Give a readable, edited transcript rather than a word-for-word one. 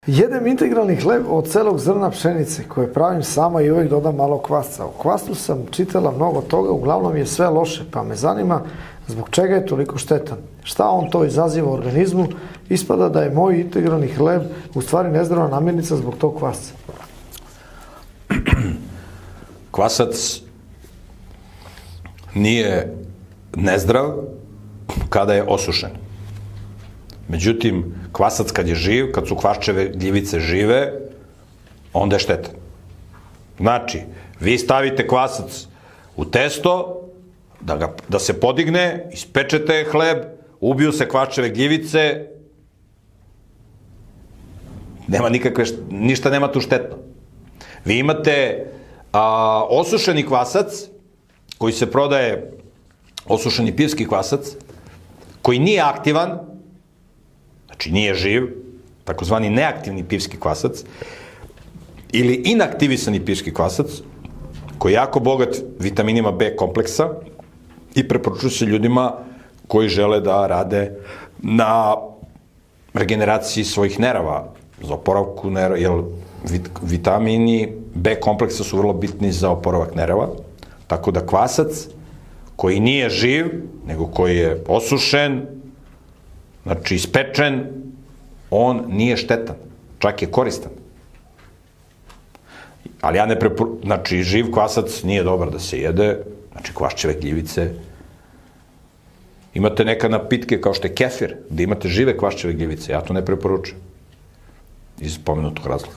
Jedem integralni hleb od celog zrna pšenice koje pravim sama i uvek dodam malo kvasca. O kvasu sam čitala mnogo toga, uglavnom je sve loše, pa me zanima zbog čega je toliko štetan. Šta on to izaziva u organizmu? Ispada da je moj integralni hleb u stvari nezdrava namirnica zbog tog kvasca. Kvasac nije nezdrav kada je osušen. Međutim, kvasac kad je živ, kad su kvaščeve gljivice žive, onda je štetan. Znači, vi stavite kvasac u testo, da se podigne, ispečete hleb, ubiju se kvaščeve gljivice, nema nikakve, ništa nema tu štetno. Vi imate osušeni kvasac, koji se prodaje, osušeni pivski kvasac, koji nije aktivan, znači nije živ, takozvani neaktivni pivski kvasac, ili inaktivisani pivski kvasac, koji je jako bogat vitaminima B kompleksa i preporučuje se ljudima koji žele da rade na regeneraciji svojih nerava, za oporavku nerava, jer vitamini B kompleksa su vrlo bitni za oporavak nerava, tako da kvasac koji nije živ, nego koji je osušen, znači ispečen, on nije štetan, čak je koristan. Ali ja ne preporučujem, znači živ kvasac nije dobar da se jede, znači kvaščeve gljivice. Imate neka napitke kao što je kefir, gde imate žive kvaščeve gljivice, ja to ne preporučujem. Iz pomenutog razloga.